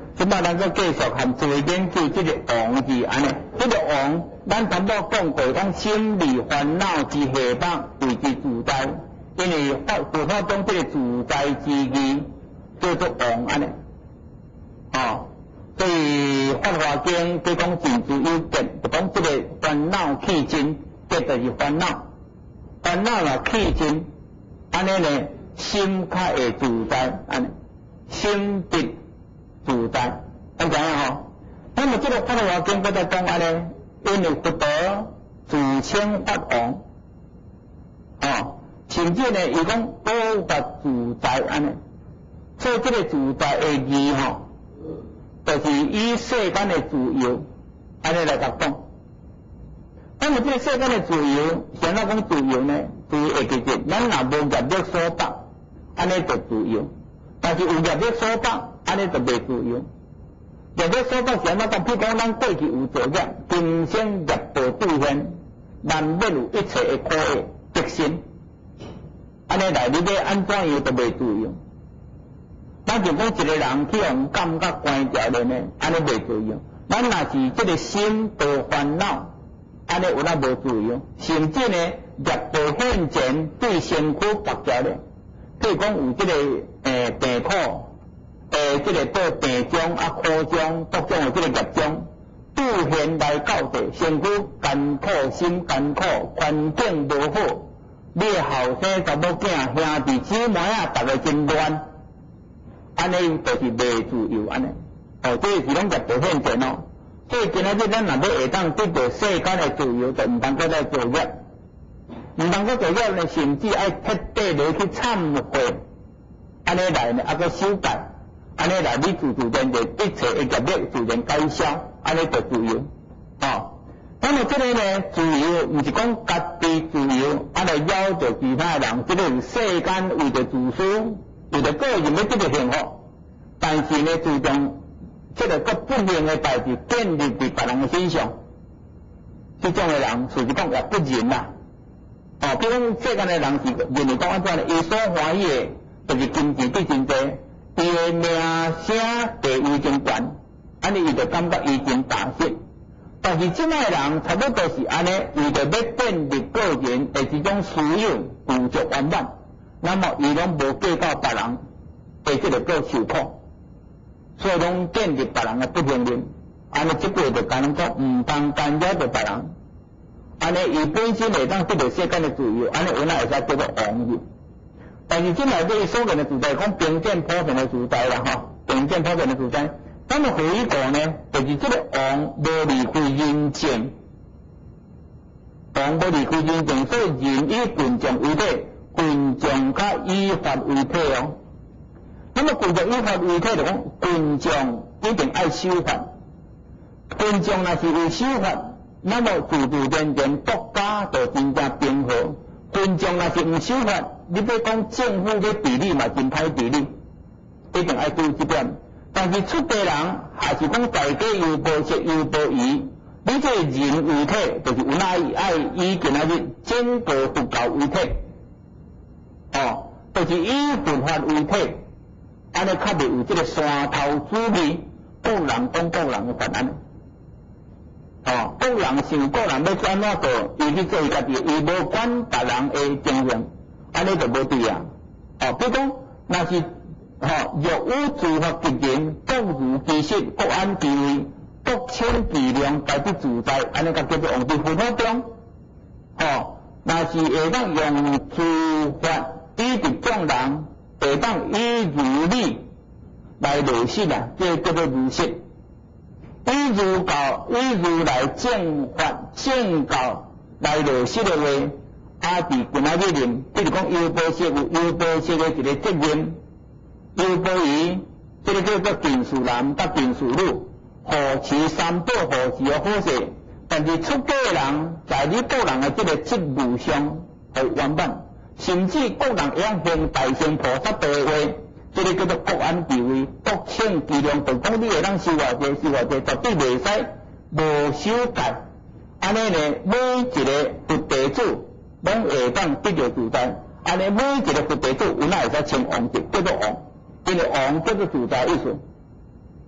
即摆咱再继续含做研究这个王字安尼，这个王，咱头先讲过，讲心理烦恼之下邦为之自在，因为佛法中这个自在之意叫做王安尼，所以《法华经》佢讲尽自有结，就讲这个烦恼起尽，结就是烦恼，烦恼若起尽，安尼呢心较会自在，安尼心得自在，安怎样吼？那么这个《法华经》佢在讲安尼，因为佛陀自称法王，甚至呢伊讲宝法自在安尼，所以这个自在的义吼。就是以世间的自由，安尼来甲讲。那么这个世间的自由，怎样讲自由呢？自由会记住，咱若无业力所绑，安尼就自由；但是有业力所绑，安尼就袂自由。业力所绑是安怎讲？譬如讲，咱过去有作业，今生业报兑现，难免有一切的苦厄得心，安尼来，你要安怎样就袂自由。咱就讲一个人去用感觉关掉了呢，安尼袂自由。咱若是这个心多烦恼，安尼有咱无自由。甚至呢，业报现前对身躯拔掉了，譬如讲有这个病苦，这个报病中苦中各种的这个业中，拄现来到地，身躯艰苦，心艰苦，环境无好，你的后生查某囝兄弟姊妹逐个真乱。安尼就是袂自由安尼，这是拢业报现前哦。所以今仔日咱若要会当得到世间的自由，就毋通搁再作业，毋通搁作业呢，甚至爱彻底落去忏悔，安尼来呢，搁修改，安尼来你自然就一切的业力自然解消，安尼就自由。那么这个呢，自由毋是讲家己自由，来要求其他人，这个是世间为着自私。为着个人要得到幸福，但是呢，注重这个个不良的代志建立在别人的身上，这种的人实际讲也不仁啦。比如讲世间的人是认为讲安怎呢？伊所欢喜的就是金钱对真多，伊的名声地位真悬，安尼伊就感觉伊真大失。但是即摆的人差不多是安尼，为着要建立个人的这种私有富足圆满。那么伊拢无计较别人会这个够受苦，所以拢建立别人的不平等。安尼即句就讲讲毋通干扰着别人，安尼伊本身会当得到世间的自由，安尼有哪会使叫做王字。但是即内底所谓的自在，讲平等普遍的自在啦，平等普遍的自在。那么何以讲呢？就是这个王无离开人情，王无离开人情，所以人以群众为体。群众甲依法为体哦，那么群众依法为体就讲群众一定爱守法，群众若是有守法，那么自然国家就真正平和。群众若是唔守法，你要讲政府嘅治理嘛真歹治理，一定爱注意这点。但是出家人还是讲在家又无食又无疑，你这人为体就是有哪爱以今仔日整个佛教为体。就是以佛法为体，安尼较袂有这个山头主义，个人讲个人的法安尼。个人想个人要怎样做，伊去做伊家己，伊无管别人的情形，安尼就无对啊。比如讲，若是若有自法极严，各如其实，各安其位，各清其量，家己自在，安尼才叫做王在佛法中。若是会当用自法。以直众人会当以如理来落实啊，这叫做如实。以如来正法正教来落实的话，伫今仔日念，比如讲优波式有优波式的一个责任，优波仪，这个叫做定数男甲定数女，护持三宝护持的好势。但是出家人在你个人的这个职务上会圆满。甚至个人会晓行大乘菩萨道的话，这个叫做各安其位，各清其量，就讲你会当修偌济，绝对袂使无修改。安尼呢，每一个佛弟子拢会当得到自在。安尼每一个佛弟子有哪会使称王字，叫做王，因为王叫做自在意思。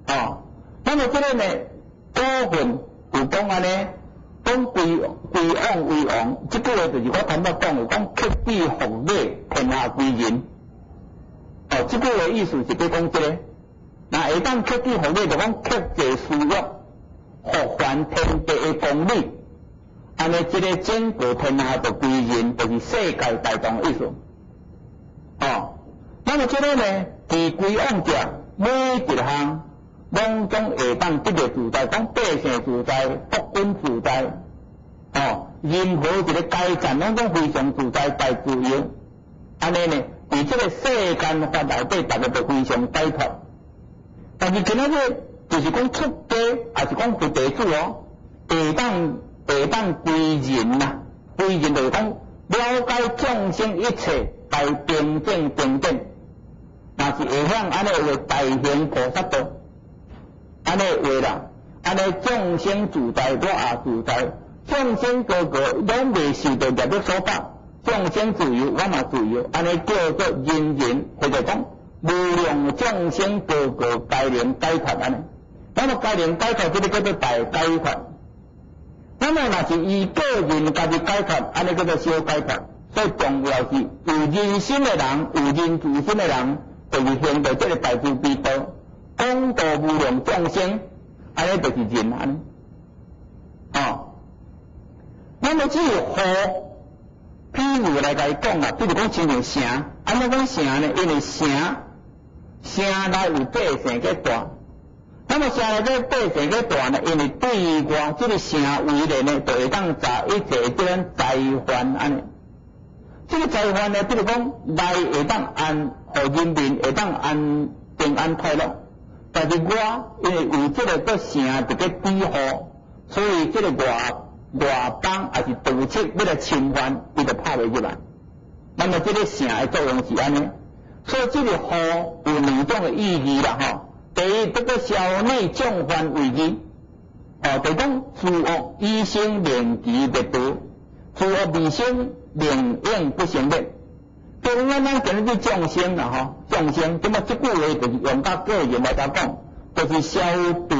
哦，那么这个呢，古训有讲安尼，讲归往为王，这句话就是我头先讲的，讲克己复礼，天下归仁。哦，这句话意思是要讲这个，那会当克己复礼，就讲克制私欲，复还天地的公理。安尼，这个整个天下就归仁，就是世界大同的意思。哦，那么这个呢，其归往者，每一项拢总会当得到自在，讲百姓自在，国君自在。哦，任何一个阶层拢总非常自在，大自由。安尼呢，伫这个世间法内底，大家都非常解脱。但是今仔日就是讲出家，也是讲佛弟子哦，会当归仁呐，归仁就是讲了解众生一切，大平等平等。若是会向安尼为大行菩萨道，安尼话啦，安尼众生自在，我也自在，众生个个拢未受到业力所绑，众生自由，我嘛自由，安尼叫做人人，或者讲无量众生个个皆能解脱安尼。那么皆能解脱，这个叫做大解脱。那么若是以个人家己解脱，安尼叫做小解脱。所以重要是有人心的人，有人自心的人，就是行到这个大慈悲道，广度无量众生，安尼就是人安尼。哦，那么只有河，譬如来甲伊讲啦，比如讲亲像城，安怎讲城呢？因为城内有百姓在住。那么城内底百姓在住呢，因为对外这个城围内呢，就会当查一切这种财患安尼。这个财患呢，比如讲内会当安，互人民会当安平安快乐。但是我因为有这个个城一个庇护，所以这个外邦也是盗窃要来侵犯，伊就拍袂入来。那么这个城的作用是安尼，所以这个护有两种的意义啦吼。第一，这个消灭众患危机，就讲诸恶以生令其灭度，诸恶未生令应不成立。就咱今日众生啦吼，众生，咁么这句话就是用到个人来讲，就是消毒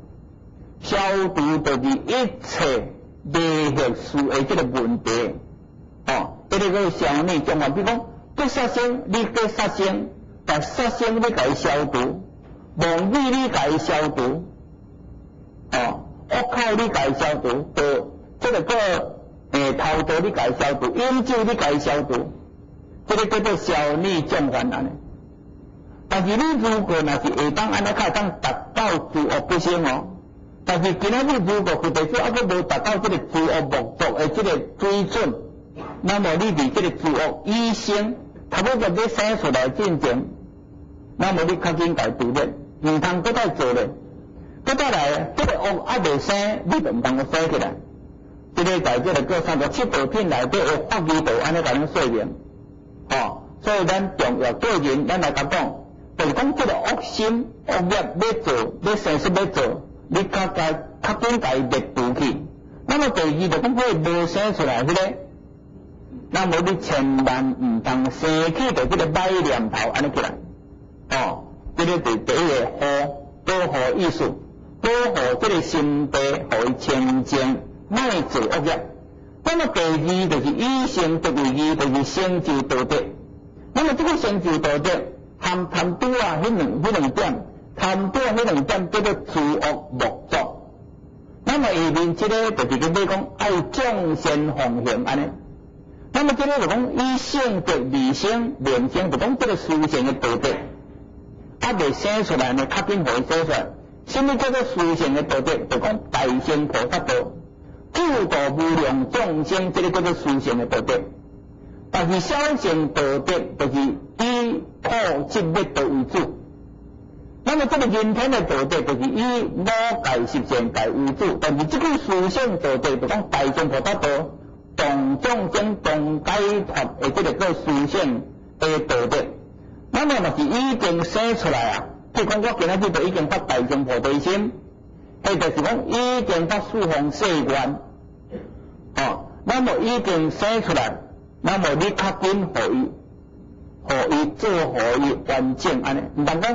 就是一切利害事的这个问题。这个叫消灭众患，比如讲，对杀生你对杀生，但杀生你甲伊消毒。妄语你甲伊消毒，恶口你甲伊消毒，这个偷盗你甲伊消毒，饮酒你甲伊消毒，这个叫做消灭众患安尼。但是你如果若是会当安尼较当达到诸恶不生哦，但是今仔日如果佛弟子还佫无达到这个诸恶莫作的这个水准，那么你伫这个诸恶以生，头尾就要生出来进前，那么你较紧甲伊除灭。唔通搁再做咧，搁再来，这个恶还未生，你就唔通个生起来。这个在这个叫37道品内底有法义道安尼甲咱说明，所以咱重要个人，咱来甲讲，就是讲这个恶心、恶业要做，要生出要做，你较紧甲伊灭除去。那么第二就讲可以无生出来迄个，那么你千万唔通生起着这个歹念头安尼起来，这个是第一个保护意思，保护这个心地，互伊清净，莫做恶业。那么第二就是以身作为义，就是成就道德。那么这个成就道德，含贪拄啊迄两点，贪拄啊迄两点叫做诸恶莫作。那么下面这个就是要讲爱众生奉行安尼。那么这个就讲以性作为性，良性就讲这个殊胜的道德。未生出来呢，较紧互伊生出来。什么叫做殊胜的道德？就讲大乘菩萨道，救度无量众生，这个叫做殊胜的道德。但是小乘道德就是以破执灭道为主。那么这个人天的道德就是以无界十善界为主。但是这个殊胜道德就讲大乘菩萨道，同众生同解脱的这个叫殊胜的道德。那么若是已经生出来啊，譬如讲我今仔日就已经发大乘菩提心，迄就是讲已经发四方誓愿，那么已经生出来，那么你较紧互伊做互伊完整安尼，毋通讲互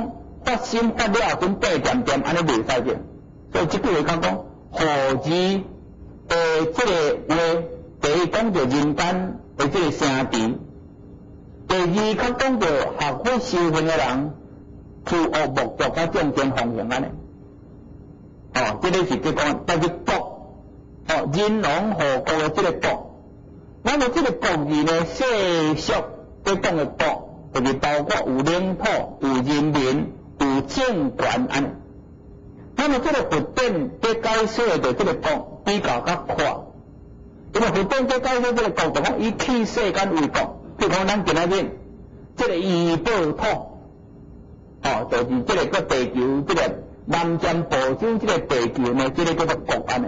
发心发了准背点点，安尼袂使嘅。所以即句话讲，何字即个话，第一讲着人间的即个声调，第二较讲着学会修行的人，去学目标甲正经方向安尼。即个是即讲，但是国，人龙和国的即个国，那么即个国字呢，世俗在讲的国，就是包括有领土、有人民、有政权安尼。那么这个佛典在解说的这个国比较较宽，因为佛典在解说这个国，就讲以气世间为国，譬如讲咱今仔日这个医保土，就是这个个地球这个南瞻部洲这个地球呢，这个叫做国安尼。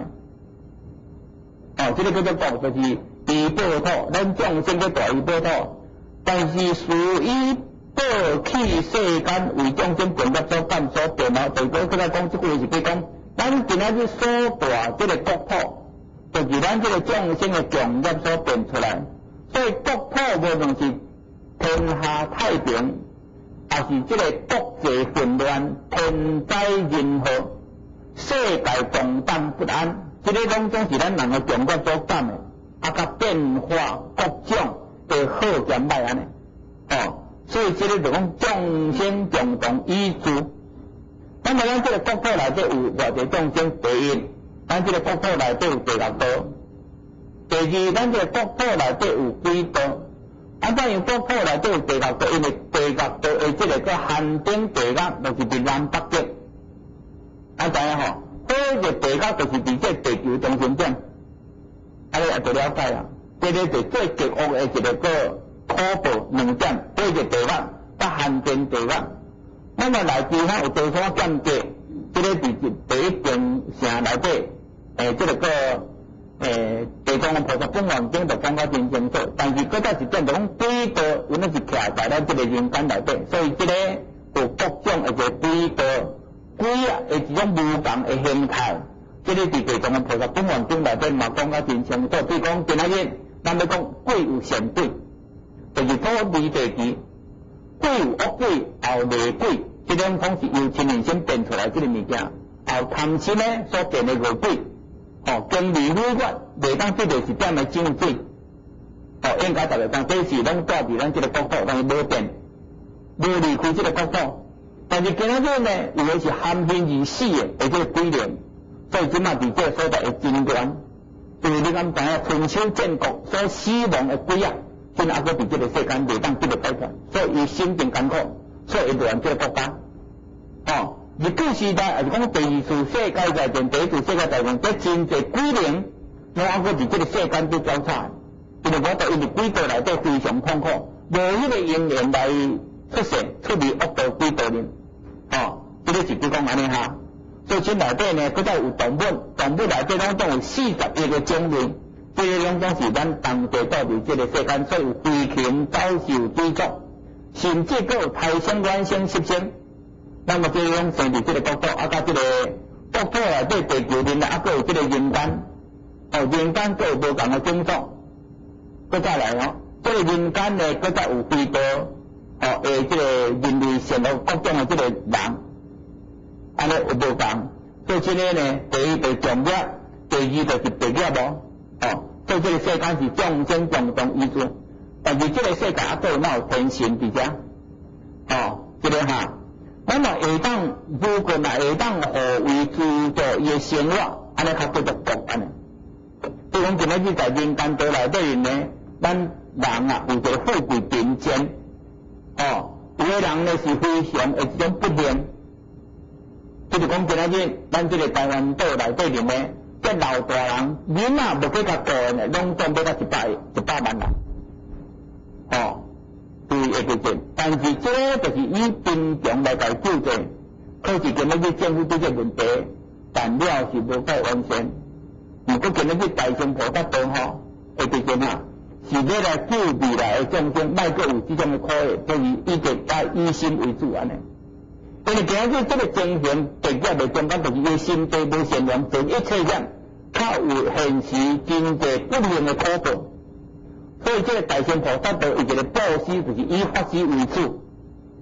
这个叫做国，就是医保土，咱众生叫大医保土，但是属于报气世间为众生本业所感所变啊，最多搁再讲即句是讲，咱今仔日所大即个国土，就是咱即个众生的强业所变出来。所以国土无论是天下太平，也是即个国际混乱、天灾人祸、世界动荡不安，即个拢总是咱人的强业所感的，甲变化各种的好兼歹安尼。所以这个就讲众生共同依主。那么咱这个国土内底有偌济众生，第一，咱这个国土内底有地狱道；第二，咱这个国土内底有鬼道。怎样国土内底有地狱道？因为地狱道的这个叫寒丁地狱，就是伫南北极。知影吼？火热地狱就是伫这地球中心点，安尼也就了解啦。这个就最极恶的一个个恐怖两点，火热地狱甲寒丁地狱。那么来自咱有多少见解？这个伫第一篇城内底，这个个地藏王菩萨本愿经就讲到真清楚，但是搁再一点就讲鬼道，因为是徛在咱这个人间内底，所以这个有各种的鬼道，鬼的一种无共的形态，这个伫地藏王菩萨本愿经内底嘛讲到真清楚。比如讲今仔日，咱要讲鬼有善鬼，就是土地地支。鬼有恶鬼，也有厉鬼，这种拢是由亲人先变出来这个物件。后贪心呢所变的恶鬼，经历污浊，袂当这个是点的正水，应该大家讲，这是拢住伫咱这个国土，但是无变，无离开这个国土。但是今仔日呢，有的是含恨而死的，这个鬼灵，所以即马伫这个所在的真乱，就是你敢知影春秋战国所死亡的鬼啊？现在还搁伫这个世间袂当这个改变，所以伊心情艰苦，所以伊乱这个国家。日据时代也是讲第二次世界大战、第一次世界大战，这真侪鬼灵，拢还搁伫这个世间在交叉。因为我因为鬼道内底非常痛苦，无迄个因缘来出世出离恶道鬼道人。这个是就讲安尼哈。所以这内底呢，搁再有动物，动物内底拢总有41个种类。这个拢总是咱当地到伫这个世间，所以有飞禽走兽追逐，甚至佫有胎生、卵生、湿生。那么这个拢生伫这个国土，甲这个国土内底地球面啊，佫有这个人间，人间佫有无共的种族。佫再来这个人间呢，佫再有非道，这个人类善恶各种的这个人，安尼有无共？所以这个呢，第一就是众业，第二就是地业所以这个世间是众生共同依住，但是这个世界佫有天神伫遮，这个哈。那么下当如果下当何为资助伊的生活，安尼较叫做国安尼。比如讲今仔日在人间道内底呢，咱人啊有一个富贵贫贱，有的人呢是非常的一种不廉。比如讲今仔日咱这个台湾岛内底呢，这老大人囡仔无计较顾呢，拢总要到100万人，对会个钱，但是这个就是以贫穷来救济，可是今仔日政府对这问题办了是无够完善。如果今仔日大乘菩萨道会个钱是要来救未来的众生，莫阁有这种的苦的，所以以以心为主安尼。因为今仔日这个情形，地界的中间就是伊心地无善良，做一切人较有现实经济不幸的苦报。所以这个大乘菩萨道伊一个布施，就是以法施为主，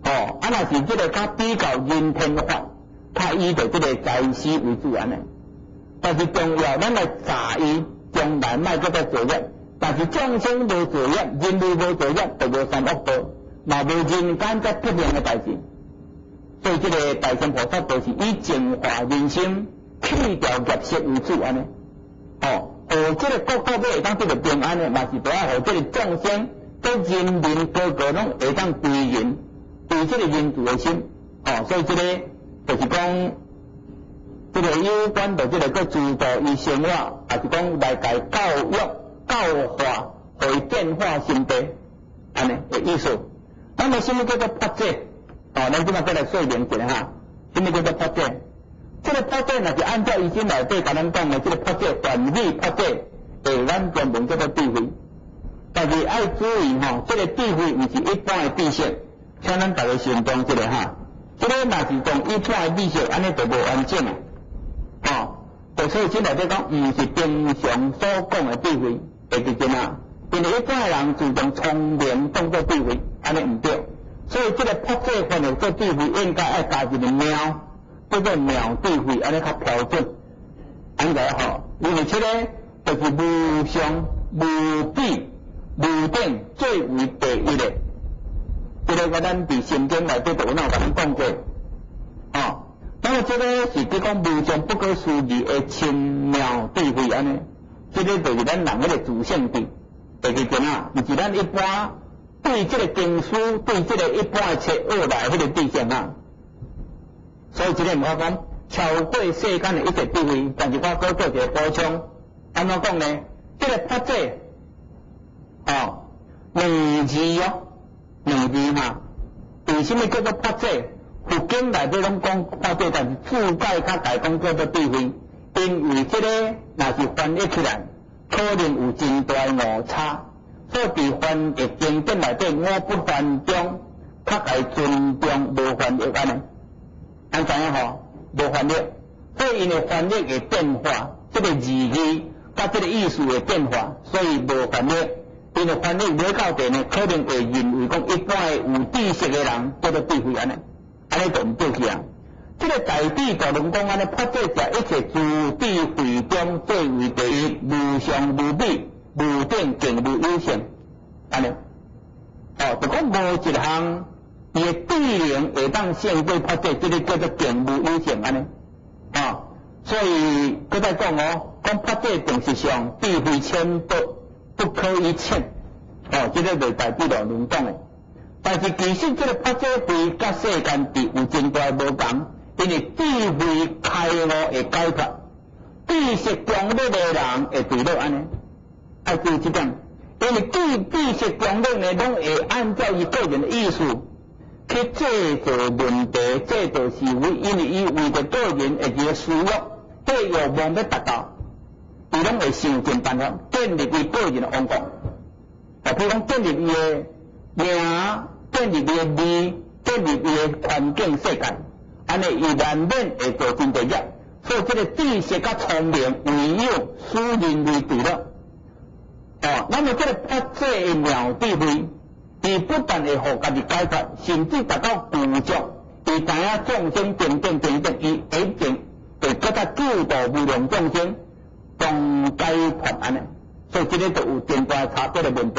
哦，若是这个较比较人天法，较以着这个财施为主安尼。但是重要，咱来查伊将来莫搁再作业。但是众生无作业，人类无作业，就无三恶道，嘛无人间再不良的代志。所以这个大乘菩萨道是以净化人心、去掉业识为主安尼。哦，互这个国家会当得到平安的，嘛是都要互这个众生、跟人民个个拢会当对人，对这个人主的心。哦，所以这个就是讲，这个有关的这个个资助伊生活，还是讲来家教育、教化，互伊变化心地，安尼的意思。那么什么叫做发者？哦，咱即马再来说明一下哈，什么叫做发者？这个发者若是按照以前内底甲咱讲的这个发者，原理发者，咱专门叫做智慧。但是要注意吼，这个智慧毋是一般的知识，请咱大家心中这个哈，这个若是讲一般的知识，安尼就无完整啊。哦，所以这内底讲，毋是平常所讲的智慧，会记真啊。因为一般的人注重聪明当作智慧，安尼毋对。所以这个发者翻译做智慧，应该要加一个妙。叫做妙智慧，安尼较标准，安尼吼。因为这个就是无上、无比、无等最为第一的。这个咱伫圣经内底都有甲咱讲过，哦。那么这个是叫讲无上不可思议的深妙智慧安尼。这个就是咱人迄个自性智，会记真啊，毋是咱一般对这个经书、对这个一般的册学来迄个知识啊。所以这个我讲超过世间的一切智慧，但是我搁做一个补充，安怎讲呢？这个发者，哦，两字哦，两字哈。为什么叫做发者？佛经内底拢讲发者，但是注解较大讲叫做智慧，因为这个若是翻译起来，可能有真大误差。所以伫翻译经典内底，我不翻中，较该尊重无翻译安尼。咱知影吼，无翻译，所以因为翻译的变化，这个字义甲这个意思的变化，所以无翻译。因为翻译袂到地呢，可能会认为讲一般的有知识的人叫做智慧安尼，安尼就毋对去啊。这个大智大论讲安尼，发者是一切诸智慧中最为第一，无上无比，无等更无有限，安尼。哦，就讲无一项。伊的智能会当胜过发者，这个叫做更无有限安尼，啊，所以佮再讲哦，讲发者定是上智慧千不可一称，哦，这个就是大智大论讲的。但是其实这个发者会甲世间智有真大无同，因为智慧开悟会解脱，知识强烈的人会对了安尼，要注意这点，因为知识强烈呢，拢会按照伊个人的意思。去制造问题，制造是非，因为伊为着个人的一个需要，这个欲望要达到，伊拢会想尽办法建立伊个人的王国。啊，比如讲建立伊的名，建立伊的利，建立伊的环境世界，安尼伊难免会做真侪业。所以这个知识甲聪明唯有使人类对了。哦，那么这个发者的妙智慧。伊不但会互家己解脱，甚至达到具足，伊知影众生平等，伊一定会搁较救度无量众生，共解脱安尼。所以这个就有真大差别的问题。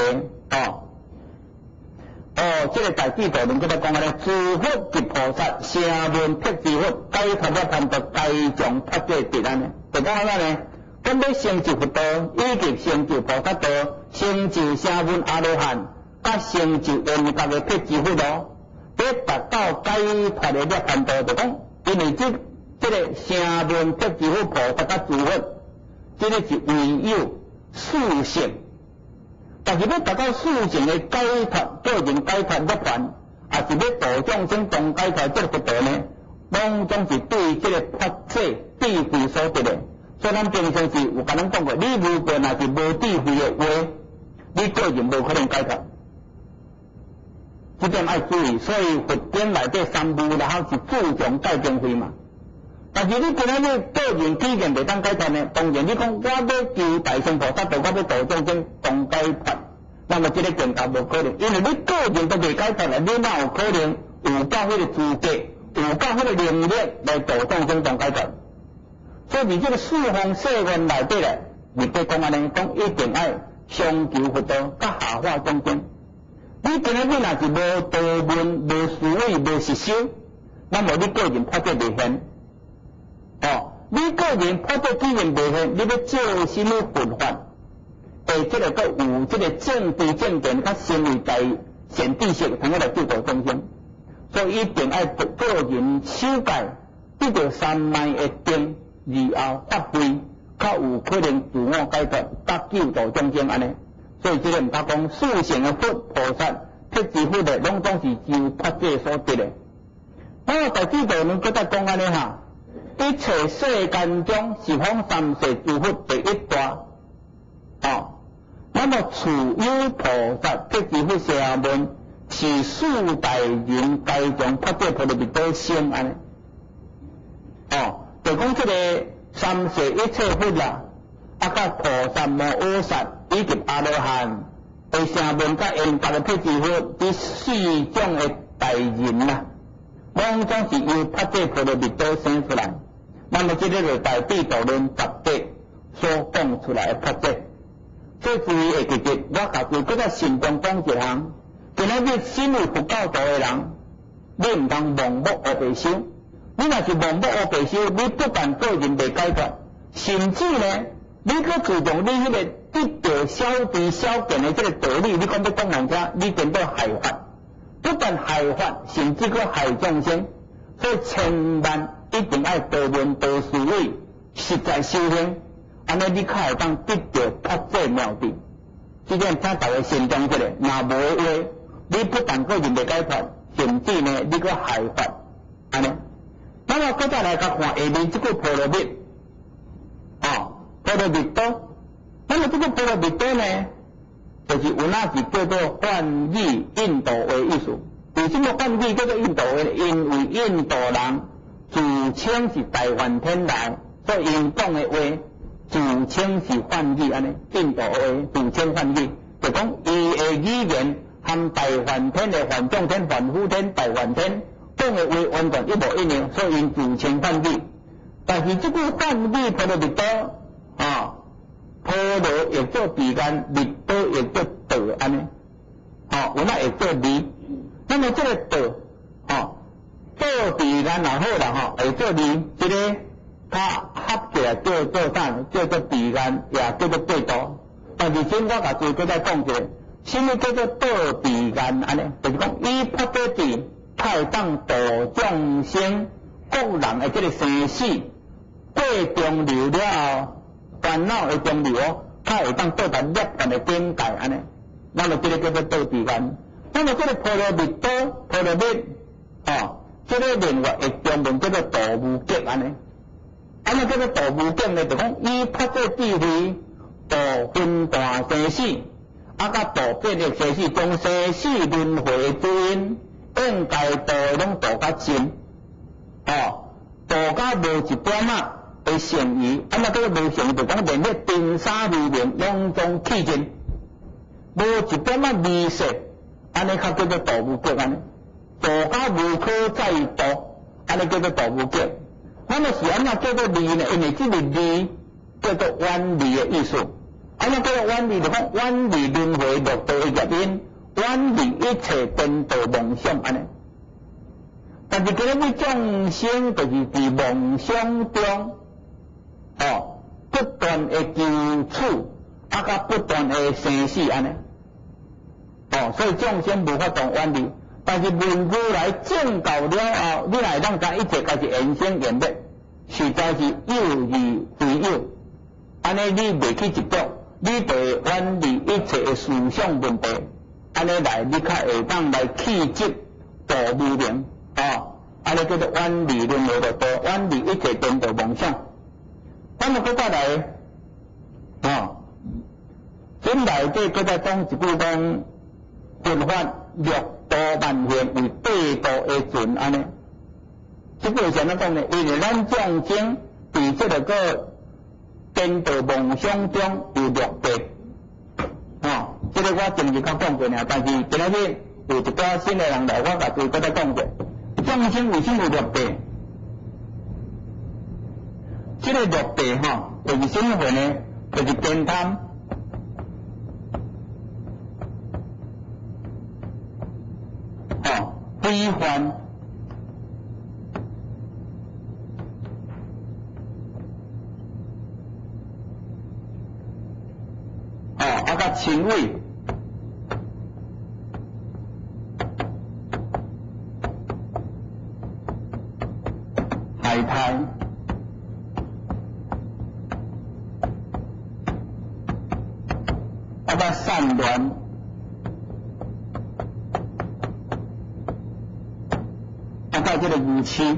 这个大智大论搁再讲咧，诸佛即菩萨，声闻辟支佛，解脱了贪得，解将发者得安尼。就讲安尼，咱要成就佛道，以及成就菩萨道，成就声闻阿罗汉。甲成就圆觉的辟支佛咯，要达到解脱的涅槃道，就讲，因为这个声闻辟支佛菩萨甲诸佛，这个是唯有四性，但是要达到四性的解脱，个人解脱涅槃，也是要度众生共解脱这个佛道呢，拢总是对这个发者智慧所得的。所以咱平常时有甲咱讲过，你如果若是无智慧的话，你个人无可能解脱。这点要注意，所以佛经内底三无然后是注重戒定慧嘛。但是你今仔日个人体验袂当解脱呢？当然你讲我要求大乘菩萨道，我要度众生共解脱，那么这个更加无可能，因为你个人都未解脱了，你哪有可能有够迄个资格，有够迄个能力来度众生当解脱。所以伫这个四方世愿内底咧，你别讲安尼，讲一定爱相求佛道，甲下化众生。你今仔日若是无道门、无思维、无实修，那么你个人发展袂现。你个人发展既然袂现，你要照什么佛法？这个佮有这个正知正见，佮成为大善知识，通来救度众生。所以一定爱个人修戒，得到三昧的定，然后发挥，较有可能自我解脱，甲救度众生安尼。所以这个毋通讲四乘的佛菩萨、辟支佛的，拢总是就发这所得的。那么大智度们搁再讲安尼哈，一切世间中十方三世诸佛第一大。那么处有菩萨辟支佛下门，是四大人该将发这菩提密多心安尼。就讲这个三世一切佛啦，甲菩萨摩诃萨以及阿罗汉的下门甲缘觉的辟支佛，这四种的大人啦，拢总是由发这菩提密多生出来。那么这个就大智度论十地所讲出来的发这。所以注意会记得，我家己搁再慎重讲一项，今仔日身为佛教徒的人，你毋通盲目黑白修。你若是盲目黑白修，你不但个人袂解脱，甚至呢，你搁注重你迄个得到小智小见的这个道理，你讲要讲人家，你颠倒害法，不但害法，甚至搁害众生。所以千万一定要多闻多思维，实在修行。安尼你较会当得到发这妙谛，即点请大家慎重一下。若无的话，你不但个人袂解脱，甚至呢，你搁害法安尼。那么搁再来甲看下面这个波罗蜜，波罗蜜多。那么这个波罗蜜多呢，就是有那是叫做梵语印度话意思。为什么梵语叫做印度话？因为印度人自称是台湾天来，所以因讲的话。自称是梵语安尼，印度话自称梵语，就讲伊的语言和大梵天的梵众天、梵辅天、大梵天讲的话完全一模一样，所以因自称梵语。但是这个梵语波罗蜜多波罗也做彼岸，蜜多也做道安尼，有那会做离。那么这个道做彼岸也好啦会做离，这个。它合起来叫做啥？叫做彼岸，也叫做过道。但是先我甲诸位再讲一下，什么叫做道彼岸安尼？就是讲伊发这地，它会当度众生各人的这个生死，过中流了后，烦恼的中流，它会当到达涅槃的境界安尼。那么这个叫做道彼岸。那么这个波罗蜜多、波罗蜜，这个另外的中文叫做度无极安尼。安尼叫做度无境呢，就讲伊发这智慧，度分段生死，甲度变异生死，将生死轮回的主因，应该度拢度较深，度较无一点的剩余。安尼叫做无剩余，就讲连迄尘沙微灵拢总去尽，无一点微色，安尼较叫做度无极安尼。度较无可再度，安尼叫做度无极。那么是安怎叫做离呢？因为这个离叫做远离的意思。安怎叫做远离？就讲远离轮回六道的业因，远离一切颠倒梦想安尼。但是今日众生就是伫梦想中，不断的求取，甲不断的生死安尼。所以众生无法当远离。但是文句来证到了后，你来当甲一切家是缘生缘灭，实在是有而非有。安尼你袂去执着，你袂远离一切的思想问题。安尼来，你较会当来气质度无明，安尼叫做远离轮回六道，远离一切颠倒梦想。那么再来，这内底再再讲一句讲，佛法六道万缘为八道的准安尼。这个是怎样讲呢？因为咱众生伫这个颠倒梦想中有六道，这个我前日较讲过呢，但是今仔日有一寡新的人来，我甲诸位搁再讲者，众生为什么有六地？这个六地吼，就是什么货呢？就是颠贪。非凡，甲亲畏，海苔，甲善乱。到这个武器，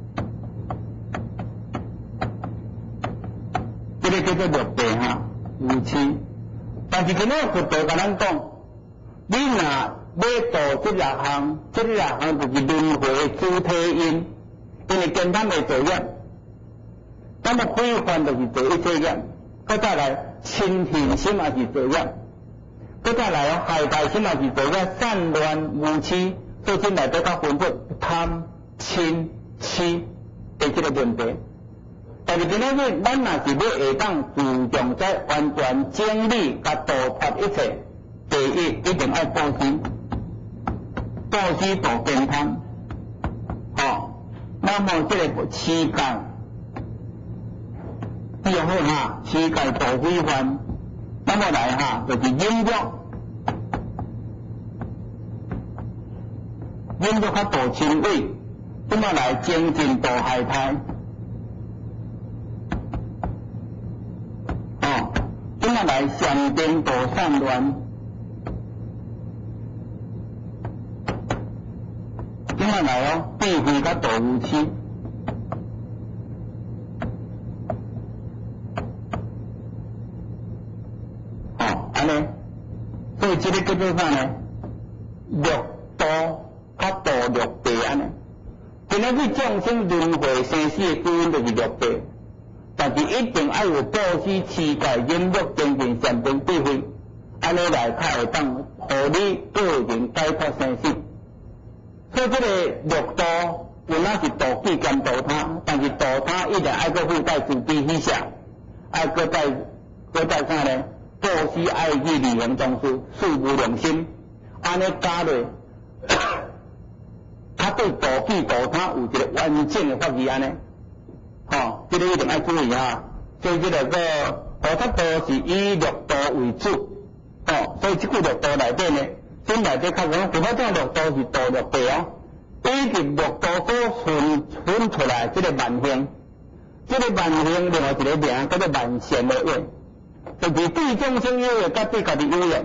这个叫做六地哈，武器。但是今仔佛陀甲咱讲，你若要度这六项，这六项就是轮回的主体因，因为跟他们作业，咱们非凡就是做一作业，搁再来亲近心也是作业，搁再来害大心也是作业，散乱武器，所以进来底较分出贪。亲痴的这个问题，但是今仔日咱若是要下当注重在完全整理甲度脱一切，第一一定要布施，布施度健康，那么这个乞丐，比较好哈，乞丐度非凡，那么来哈就是忍辱，忍辱较度亲畏。怎么来精进度海苔？怎么来上颠度散乱？怎么来避讳甲度无期？安尼，所以这个叫做啥呢？六度甲度六地安尼。今仔日众生轮回生死的主因就是六地，但是一定要有布施、持戒、忍辱、精进、善根、智慧，安尼来才会当互你个人解脱生死。所以这个六度原来是度己兼度他，但是度他一定要搁附带自己喜舍，要搁带啥呢？布施、爱语、利行众事，事无良心，安尼加落。他对度己度他有一个完整的法义安尼，这个一定要注意哈。所以这个菩萨道是以六度为主，所以这句六度内底呢，这内底较讲，菩萨讲六度是度六地以及六度所分出来这个万行，这个万行另外一个名叫做万善的业，就是对众生有益，甲对家己有益，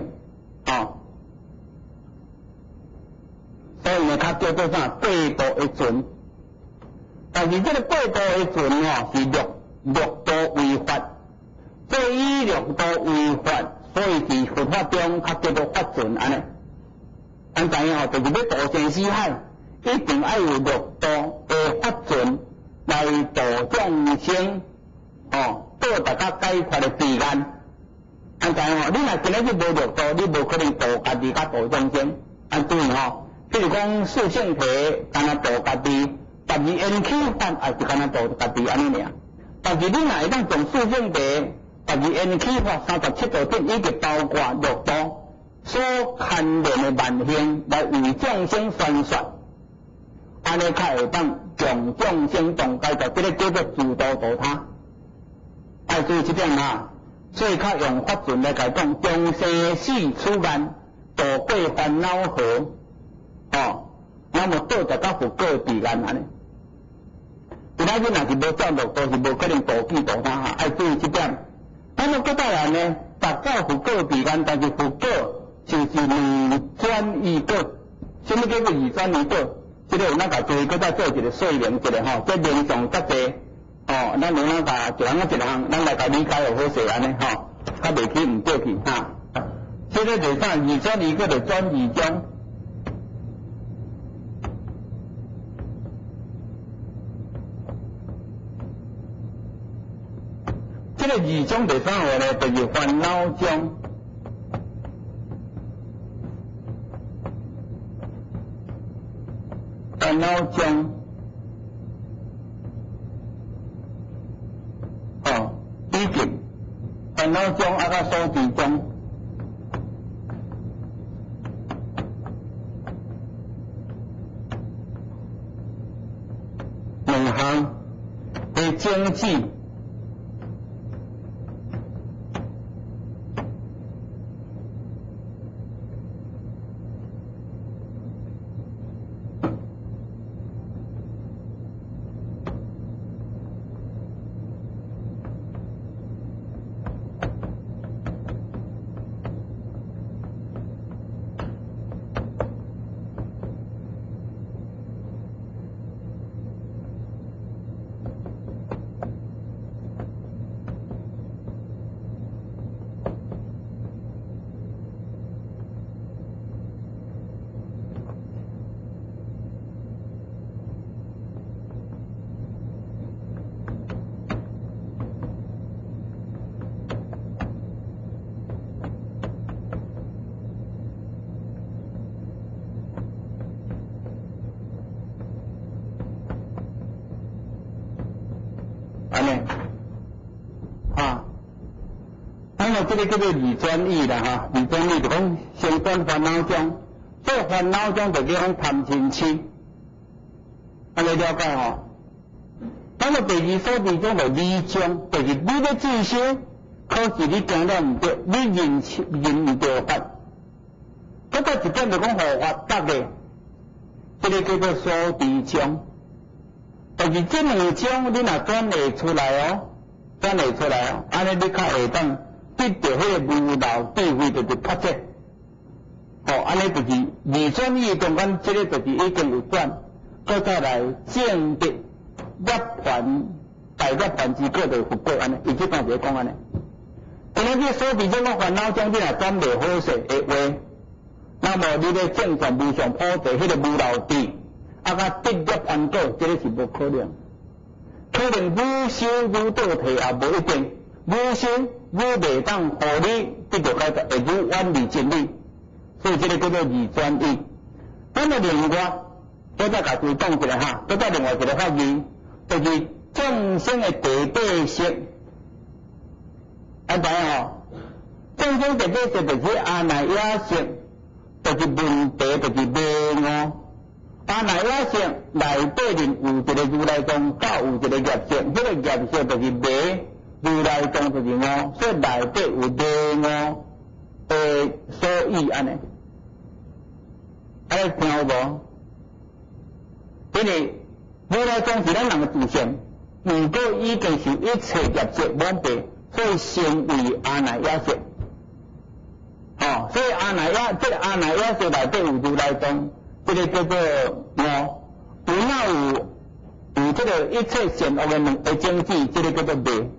所以呢，它叫做啥？八度的准。但是这个八度的准是六度为法，所以以六度为法，所以伫佛法中它叫做法准安尼。咱知影就是要度生死海，一定要有六度的法准来度众生，做大家解脱的时间。咱知影你若今仔日无六度，你无可能度家己甲度众生。注意譬如讲四圣体，干那度家己，12N Q 法也是干那度家己安尼尔。但是你若会当从四圣体，12N Q 法37度顶已经包括六度所牵连的万行来为众生宣说，安尼才会当将众生同解脱，这个叫做自度度他。要注意这点所以较用法准来讲，将生死处难，度过烦恼河。那么做大家佛过彼岸安尼，今仔日若是无照六度，是无可能度己度他要注意这点。那么搁再来呢，达到佛过彼岸，但是佛过就是二转一过。什么叫做二转一过？这个有咱甲诸位搁再做一个说明一下这名上较济咱有咱甲一项一项，咱来甲理解有好势安尼较袂去唔过去这个就啥二转一过就转二种。这个二种第三号呢，就是烦恼种。 烦恼中，已经烦恼中啊甲所知中，两项的经济。这个叫做二转意啦哈，二转意就讲先断烦恼中，这烦恼中就叫讲贪嗔痴，安尼了解吼？咱个第二所地中就理中，就是你咧自修，可是你行了唔对，你认唔对法。嗰个一点就讲护法得嘅，这个叫做所地中。但是这两种你若转会出来哦，转会出来哦，安尼你较会当。得到迄个无漏智慧就是发展，安尼就是二转意中间，这个就是已经有转，再来正的涅槃大涅槃之果就复果安尼，伊即段就讲安尼。因为你所地中个烦恼中，你若转袂好势的话，那么你咧正常无上普济迄个无漏智，甲得涅槃果，这个是无可能。可能无修无道体也无一定，无修。我袂当互你得到解脱，会如远离真理，所以这个叫做二转意。咱个另外，再甲诸位讲一下哈，再另外一个法义，就是众生的地底识，安知吼？众生地底识就是阿赖耶识，就是问题，就是迷误。阿赖耶识内底面有一个如来藏，甲有一个业识，这个业识就是迷。如来藏就是误，所以内底有迷误的所以安尼，听有无？因为如来藏是咱人的自性，如果已经是一切业识蒙蔽，所以成为阿赖耶识。所以这个阿赖耶识内底有如来藏，这个叫做误。有这个一切善恶的经济，这个叫做迷。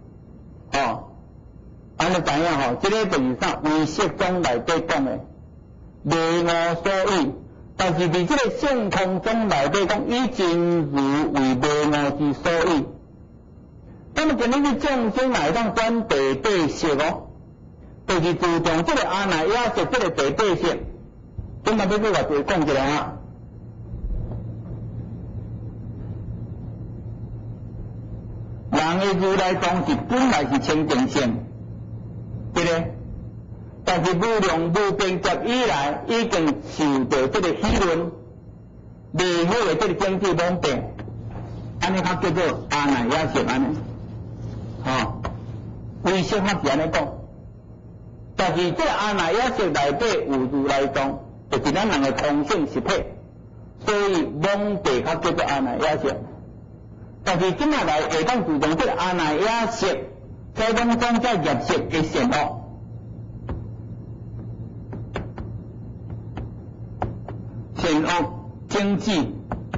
安尼知影吼？这个就是啥？唯识中内底讲的迷误所以，但是伫这个性空中内底讲，以真如为迷误之所以。那么今日你众生来当转地底识哦，就是注重这个阿赖耶识这个地底识。今日要搁话就讲一下啊。人的如来藏是本来是清净性，对不对？但是无量无边劫以来，已经受到这个虚论、迷惑的这个经济蒙蔽，安尼它叫做阿赖耶识安尼。唯识法是安尼讲，但是这个阿赖耶识内底有如来藏，就是咱人的空性实体，所以蒙蔽它叫做阿赖耶识。但是今仔来会当注重这个阿赖耶识，再讲讲这业识的善恶，善恶经济，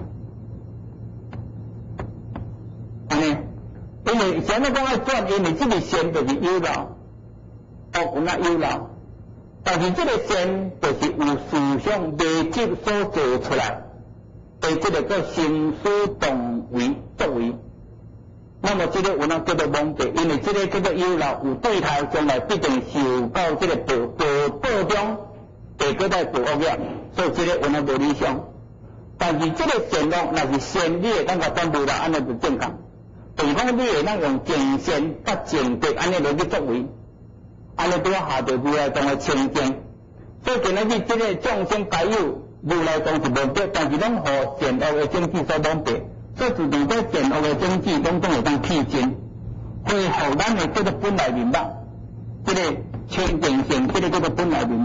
安尼，因为现在讲要转，因为这个善就是有漏，恶有那有漏，但是这个善就是有思想未执所做出来。这个叫生死动为作为，那么这个有那叫做蒙蔽，因为这个叫做有漏有对态，将来必定受到这个报中，会搁在报恶业，所以这个有那无理想。 但是这个善恶，若是善，你会感觉全部啦，安尼就正确。就是讲，你会当用正善甲正德安尼来去作为，安尼对我下着如来藏的清净。所以今仔日这个众生皆有如来藏是无对，但是拢互善恶的种子所蒙蔽，所以自从这善恶的种子拢会当去尽，恢复咱的这个本来面目，这个清净性，这个叫做本来面目。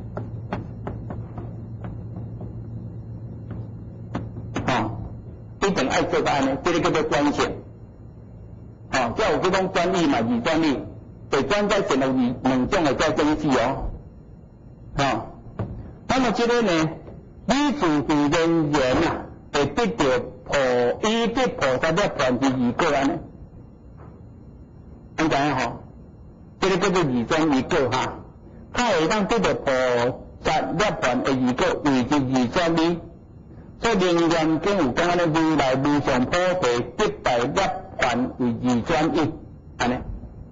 一定爱做到安尼，这个叫做专性。即有这种专利嘛，二专利，对专在善恶两种的在种子哦。那么这个呢，你自自然然啊，会得到依得菩萨的传之二果安尼。安怎样这个叫做二专二果哈，它会当得到菩萨涅槃的二果，为之二专利。所以《楞严经》有讲安尼，如来无上菩提得大涅槃为二专一，安尼。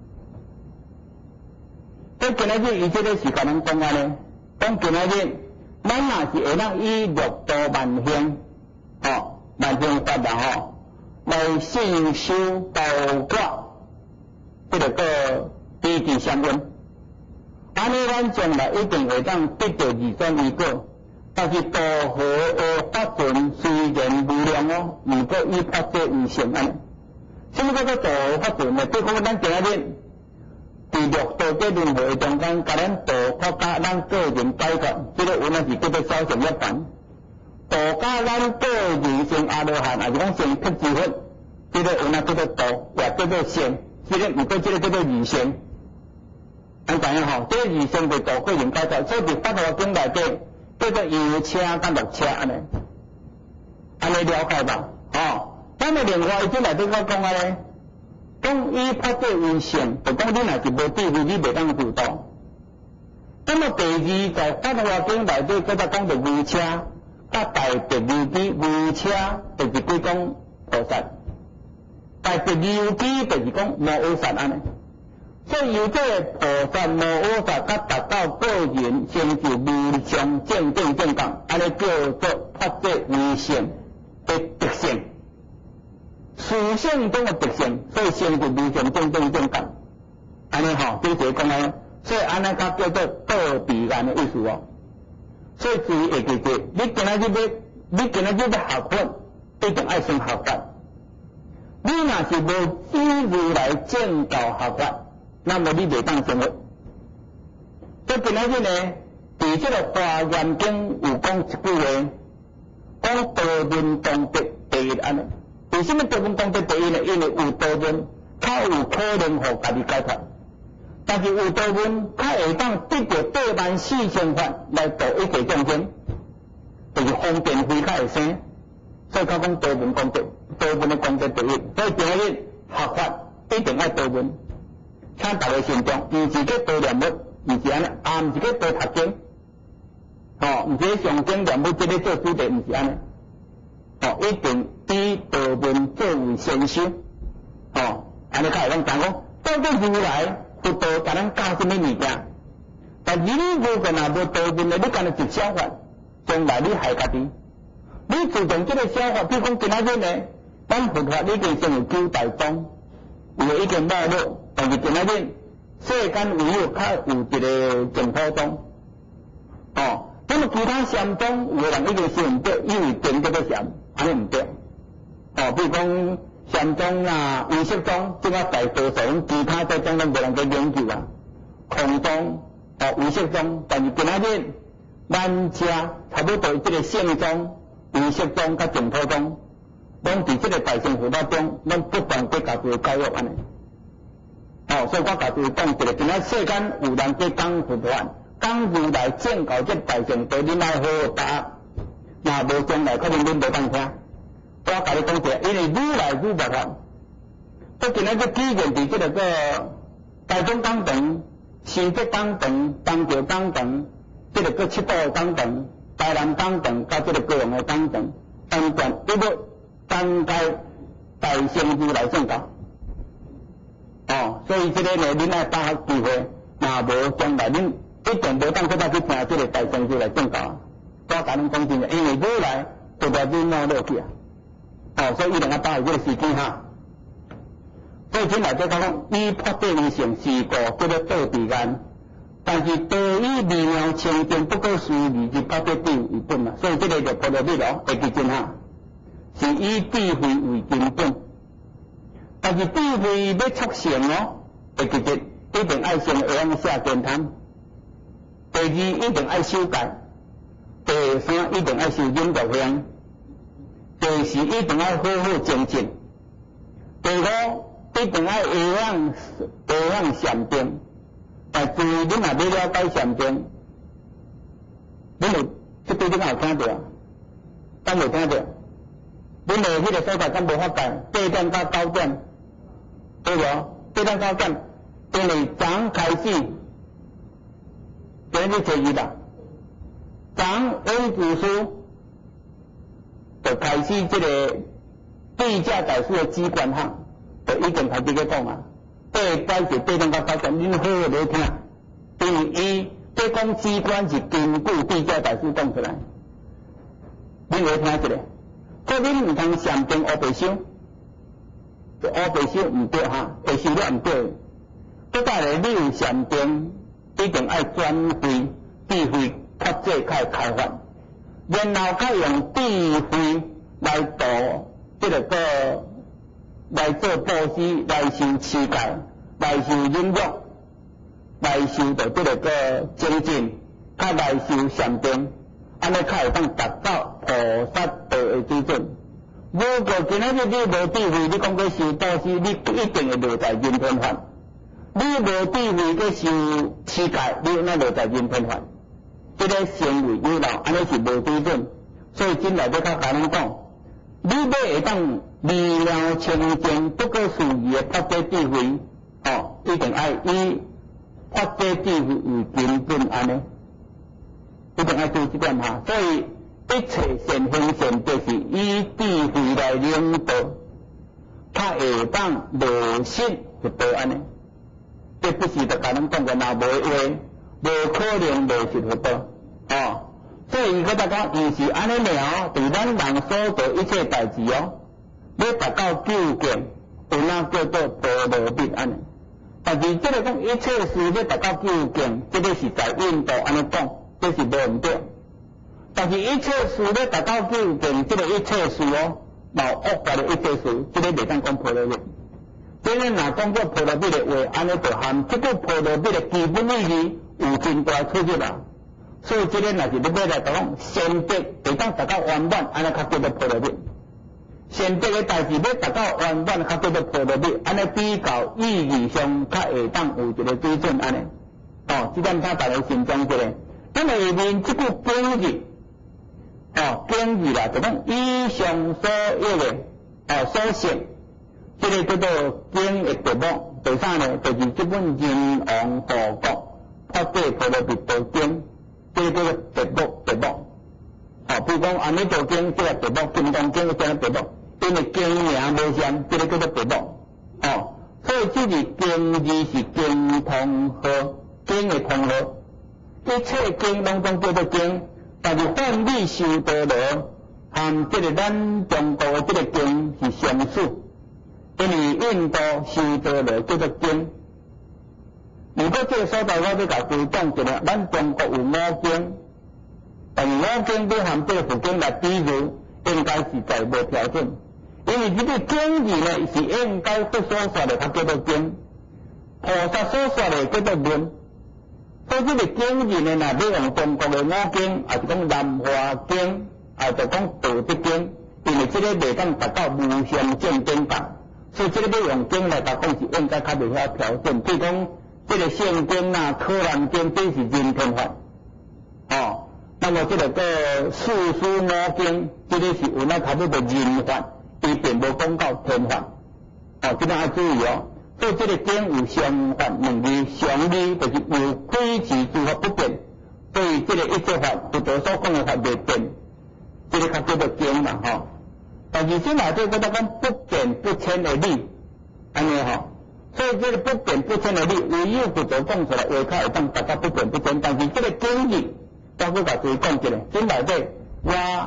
所以今仔日伊这个是甲咱讲安尼，讲今仔日咱若是会当以六度万行，万行法啦来信修道果，这个个依据相应，安尼咱将来一定会当得到二专二果。但是道和的法存虽然无量哦，毋过以法者为性安尼。什么叫做道和法存呢？比如讲咱今仔日第六道这轮回中间，甲咱道法甲咱个人解决，这个有那是叫做小乘涅槃。道甲咱个人成阿罗汉，也是讲成辟支佛，这个有那叫做道，也叫做性，这个毋过这个叫做二性。安怎样这个二性就道个人解决，所以伫法华经内底。叫做油车甲绿车安尼，安尼了解吧？咱的另外一种内底我讲安尼，讲以法者为性，就讲你若是无智慧，你袂当做到。那么第二在法华经内底，搁再讲到油车，甲大德油机，油车就是讲菩萨，大德油机就是讲摩诃萨安尼。所以由这个菩萨摩诃萨甲达到个人成就无上正正正觉，安尼叫做法者为性的特性，属性中的特性，所以成就无上正正正觉，安尼这就是讲安尼，所以安尼它叫做道彼岸的意思哦。所以注意会记住，你今仔日要学法，一定爱先学法。你若是无以如来正道学法，那么你袂当生活。所以今仔日呢，伫这个《华严经》有讲一句话，讲道论功德第一安尼。为什么道论功德第一呢？因为有道论，较有可能互家己解脱；但是有道论，较会当得到84000法来度一切众生，就是方便非较会生。所以他讲道论功德，道论的功德第一。所以今仔日学法一定要道论。请大家慎重，毋是去多念佛，毋是安尼，毋是去多读经，毋是去上经念佛，这个做主题，毋是安尼，一定以道论作为先修，安尼较会咱讲讲，到底如来佛道甲咱教什么物件？但是你如果若无道论的，你干了一小法，将来你害家己。你自从这个小法，比如讲今仔日呢，咱佛法已经成有9大宗，有已经没落。但是今仔日世间唯有较有一个净土宗，那么其他禅宗有人已经是唔对，因为定叫做禅，安尼唔对。比如讲禅宗啊、唯识宗，即个大多数其他宗拢无人去研究啊。空宗、唯识宗，但是今仔日咱遮差不多即个圣宗、唯识宗甲净土宗，拢伫即个大乘佛法中，拢不断去家己教育安尼。所以我甲你讲一个，今仔世间有人去讲佛法，讲如来正教这大乘道，你爱好好答，若无将来可能恁无当听。我甲你讲一个，因为如来如法法，所以今仔只起源伫这个台中讲堂、新竹讲堂、东桥讲堂，这个个七岛讲堂、台南讲堂，甲这个高雄的讲堂，完全一律单解大乘如来正教。所以这个呢，恁爱把握机会，若无将来恁一定无当再去听这个大乘如来正教。我甲恁讲真诶，因为如来就把你弄落去啊。哦，所以伊两个把握这个时间哈。所以今内底讲，以破地为性是个叫做道地间，但是道以微妙清净不可思议是破地地为本嘛。所以这个就菩提比咯，会记真哈，是以智慧为根本。但是智慧要促成哦，会记真一定爱先会晓下健谈。第二一定爱修戒，第三一定爱修忍辱香，第四一定爱好好精进，第五一定爱会晓禅定。但是你若要了解禅定，你就这对你敢有听到啊？敢无听到？你来迄个所在敢无发觉8点到9点，对无？8点到9点，因为早开始。今日初一啦，当恩主书就开始这个地价代数的机关项，就已经开始在讲啊。8点到9点，恁好好来听，因为伊在讲机关是根据地价代数讲出来，恁来听一下。所以恁唔通禅定乌白修，就乌白修唔对哈，会修了唔对。再来你有禅定。一定爱转慧智慧较济较开发，然后较用智慧来度这个来做布施，来修持戒，来修忍辱，来修到这个精进，较来修禅定，安尼较会当达到菩萨道的水准。如果今仔日你无智慧，你讲要修布施，你一定会落在人天法。你无智慧去修持戒，你那落在人天法，这个行为有漏，安尼是无水准。所以今内底较甲咱讲，你要会当微妙清净不可思议的发地智慧，哦，一定爱以发地智慧为根本安尼，一定爱做这点哈。所以一切善行善就是以智慧来领导，较会当落实就道安尼。这不是就甲咱讲个若无话，无可能落实得到哦。所以伊个大家伊是安尼了，对咱人所做一切代志哦，要达到究竟，有那叫做波罗蜜安尼。但是这个讲一切事要达到究竟，这个是在印度安尼讲，这是无毋对。但是一切事要达到究竟，这个一切事哦，冇恶化的一切事，这个袂当讲波罗蜜。这个若讲过波罗蜜的话，安尼就含这个波罗蜜的基本意义有真大出入啦。所以这个若是你要来讲先得会当达到圆满，安尼较叫做波罗蜜。先得的代志要达到圆满，较叫做波罗蜜。安尼比较意义上较会当有一个水准安尼。哦，这点他大家心中一个。咱下面这句经义，哦，经义啦，就讲以上所有的哦所写。这个叫做经的题目，第三呢，就是这本《人王护国发地波罗蜜多经》，这个叫做题目。哦，比如讲《阿弥陀经》这个题目，《金刚经》这个题目，因为经名无相，这个叫做题目。哦，所以这个经字是经通号，经的通号，一切经拢总叫做经，但是梵语修道罗和这个咱中国的这个经是相似。因为印度修道罗叫做经，如果这个所在我要甲各位讲一下，咱中国有5经，但是5经要含这个佛经来比喻，应该是在无标准。因为这个经义呢是应该佛所说的，它叫做经；菩萨所说的叫做论。所以这个经义呢，若要用中国的5经，也是讲南华经，也就讲道德经，因为这个袂当达到无相正等法。所以这个要用经来讲是应该较袂晓标准，比如讲这个圣经啊、可兰经，这是人天法，哦。那么这个四书5经，这个是有那差不多人法，伊并无讲到天法，哦，这个要注意哦。所以这个经有相反两字，常字就是有规矩诸法不变，所以这个一切法佛陀所讲的法袂变，这个较叫做经嘛，吼。但是这内底我讲不变不迁的理，安尼吼，所以这个不变不迁的理，唯有佛陀讲出来，话较会当达到不变不迁。但是这个经义，我甲诸位讲一下，这内底我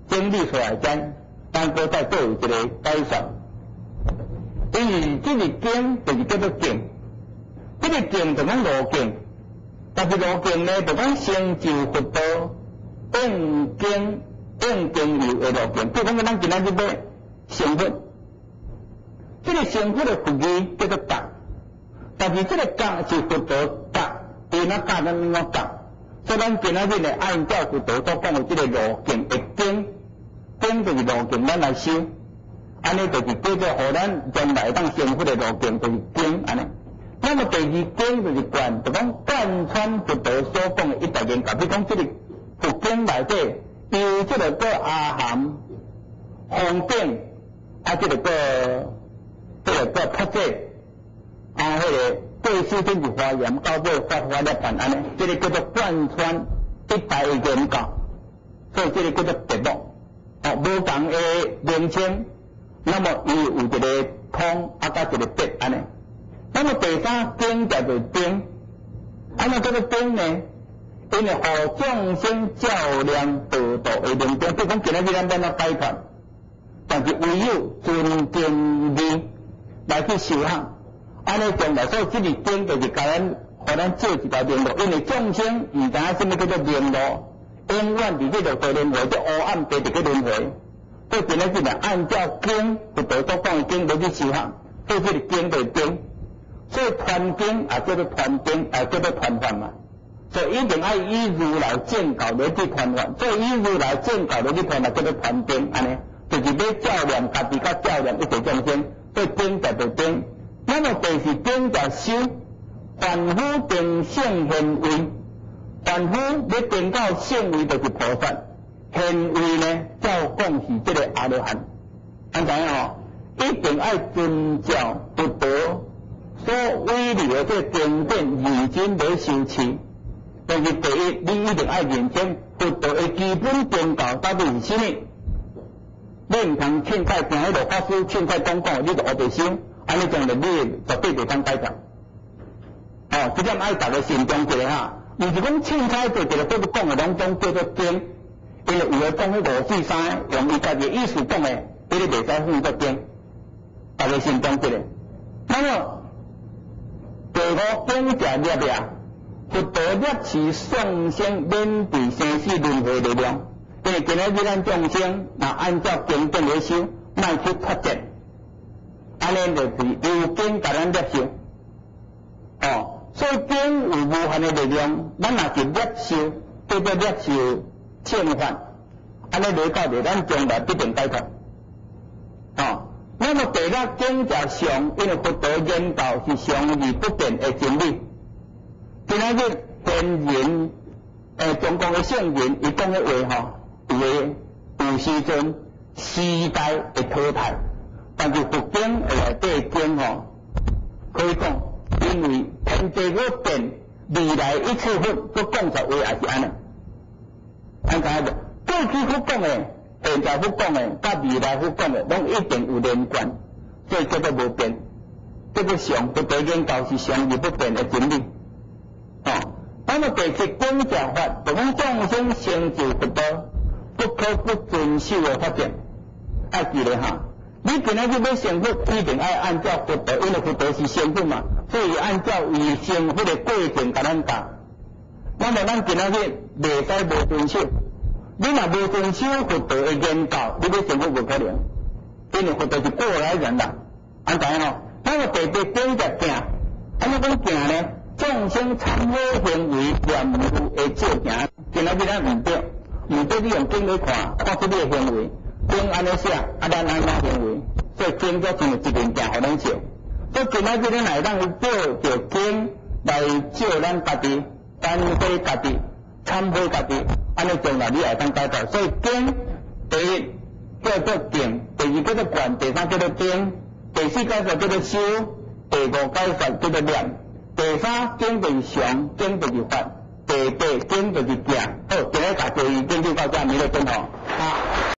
整理出来再，咱搁再做一个改善。因为这个经就是叫做经，这个经就讲路径，但是路径呢就讲成就佛道应经流的路径。比如讲咱今仔日要成佛，这个成佛的佛语叫做觉，但是这个觉是佛道觉，伊哪觉咱哪觉，所以咱今仔日呢按照佛道所讲的这个路径的经就是路径，咱来修。安尼就是叫做互咱将来当成佛的路径，就是经安尼。那么第二经就是贯，就讲贯穿佛道所讲的一大言教。比如讲这个佛经内底，由这个个阿含、方便，这个个拍者，迄个对修真是华严，到尾发涅槃安尼，这个叫做贯穿一大的言教，所以这个叫做别目。无同的名称。那么伊有一个通，加一个别安尼。那么第三经叫做经，安怎叫做经呢？因为互众生照亮道道的明灯。比如讲今仔日咱要解脱，但是唯有尊经义来去修行，安尼将来所以这个经就是甲咱，互咱做一条明路。因为众生毋知影什么叫做明路，永远伫这个做轮回，这黑暗地伫个轮回。所以今仔日呢，按照经佛道所讲的经来去修行，所以这个经就是经。所以传经也叫做传经，也叫做传法嘛。所以一定要以如来正教来去传法。所以以如来正教来去传法叫做传经，安尼就是要照亮家己，甲照亮一切众生。所以经叫做经。那么第四经叫修，凡夫定性现位，凡夫要定到性位就是菩萨。现位呢，照讲是这个阿罗汉，安怎样一定要遵照佛道所威力的这经典认真来修持。但是第一，你一定要认清佛道的基本宗教到底是什么。你唔通凊彩听迄个法师凊彩讲，你就学袂修，安尼将来你绝对袂当改正。这点爱大家心中一个哈，毋是讲凊彩做一个佛讲的拢总叫做经。因为有的讲迄543，用伊家己意思讲的，迄个袂使算作经，大家心中一个。那么第五经者业啊，佛道业是众生免除生死轮回力量。因为今仔日咱众生若按照经典来修，莫去脱节，安尼就是由经甲咱业修。所以经有无限的力量，咱若是业修，叫做业修正法，安尼来到着咱将来必定解脱。那么第六经者上，因为佛道言教是常而不变的真理。今仔日现人中国的圣人，伊讲的话伊会有时阵时代会淘汰，但是佛经内底经可以讲，因为天地要变，未来一切佛所讲实话也是安尼。安怎样？过去佛讲的，现在佛讲的，甲未来佛讲的，拢一定有连贯，所以叫做无变。这个上佛道言教是常而不变的真理。那么第七经者法，就讲众生成就佛道，不可不遵守的法则。要记咧哈，你今仔日要成佛，一定要按照佛道，因为佛道是成佛嘛，所以按照伊成佛的过程甲咱教。那么咱今仔日袂使无遵守，你若无遵守佛道的言教，你要成佛无可能，因为佛道是过来人啦，安怎样那么第八经者行，安怎讲行呢？众生参好行为，念佛会照行。今仔日咱毋对，你用经来看出你的行为，经安尼写，咱安怎行为？所以经才成一面镜互咱照。所以今仔日咱来当做着经来照咱家己，反省家己，参考家己，安尼将来你会当解脱。所以经第一叫做定，第二叫做观，第三叫做经，第四解说叫做修，第五解说叫做念。第三经就是常，经就是法，第八经就是行。好，今日甲各位研究到这，弥勒真好。